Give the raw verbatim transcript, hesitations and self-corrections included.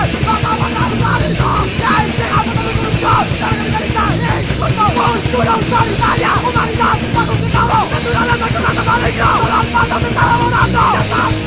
Cultura autoritaria, humanidad, está concentrado, natural, natural, amarillo, las patas de cada momento,